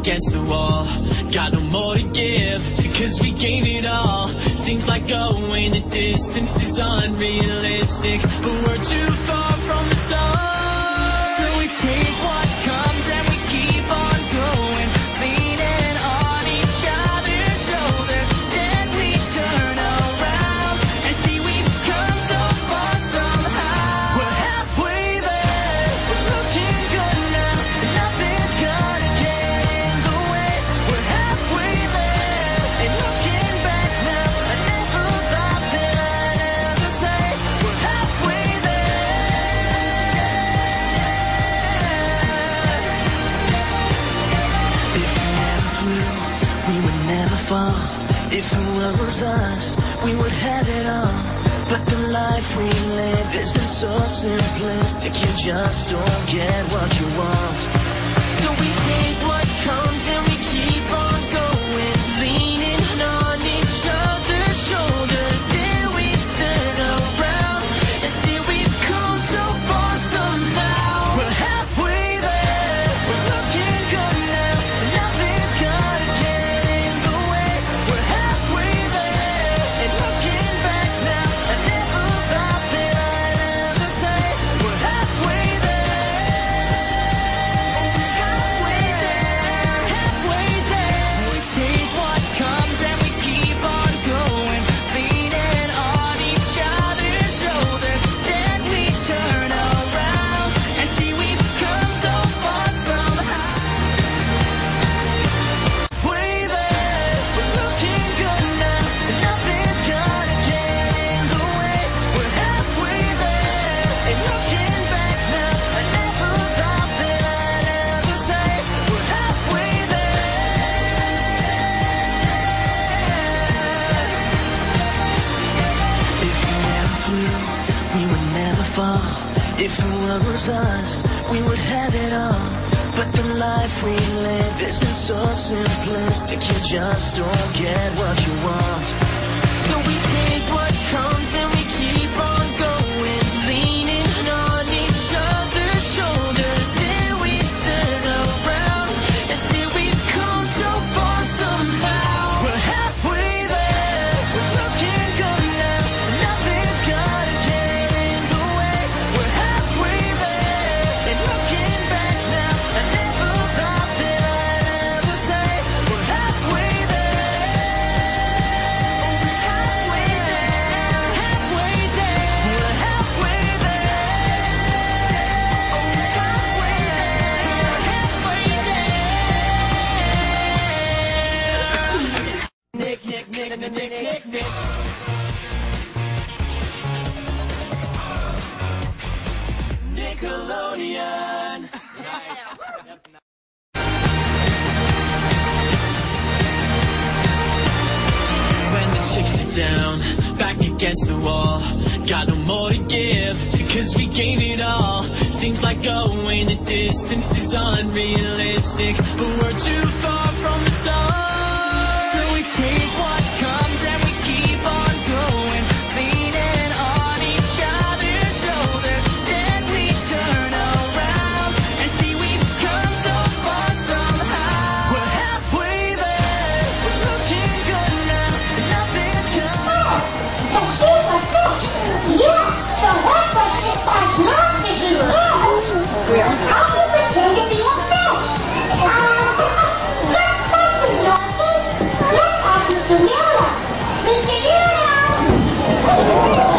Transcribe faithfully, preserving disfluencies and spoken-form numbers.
against the wall, got no more to give, because we gave it all. Seems like going the distance is unrealistic, but we're too far from the start. So we take what comes and we keep on going, leaning on each other's shoulders. Then we turn around and see we've come so far somehow. We're halfway there, we're looking good now, nothing's gonna get in the way. We're halfway there, and looking back now, I never thought that I'd ever say we're halfway there. If we never flew, we would never fall. If the world was us, we would have it all. But the life we live isn't so simplistic, you just don't get what you want. So we take what comes and we keep on going, leaning on each other's shoulders. Then we turn around and see we've come so far somehow. We're halfway there, we're looking good now, nothing's gonna get in the way. We're halfway there, and looking back now, I never thought that I'd ever say we're halfway there. Halfway there, halfway there. We take what comes and we keep on going, leaning on each other's shoulders. Then we turn around and see we've come so far somehow. Halfway there, we're looking good now, nothing's gonna get in the way. We're halfway there, and looking back now, I never thought that I'd ever say we're halfway there. If we never flew, we would never fall. If the world was us, we would have it all. But the life we live isn't so simplistic, you just don't get what you want. So we take what comes and we keep on going, leaning on each other's shoulders. Then we turn around and see we've come so far somehow. We're halfway there, we're looking good now, nothing's gonna get in the way. We're halfway there, and looking back now, I never thought that I'd ever say we're halfway there. Halfway there, halfway there. We're halfway there. Halfway there, halfway there. Nick, Nick, Nick, Nick, Nick, Nick, Nick. Nickelodeon. When the chips are down, back against the wall, got no more to give, because we gave it all. Seems like going the distance is unrealistic, but we're too far from the start. So we take what comes and we keep on going, leaning on each other's shoulders. Then we turn around and see we've come so far somehow. We're halfway there, we're looking good now, nothing's gonna. We are also pretending to be a mess. Let's talk to Mister Mueller. Mister Mueller!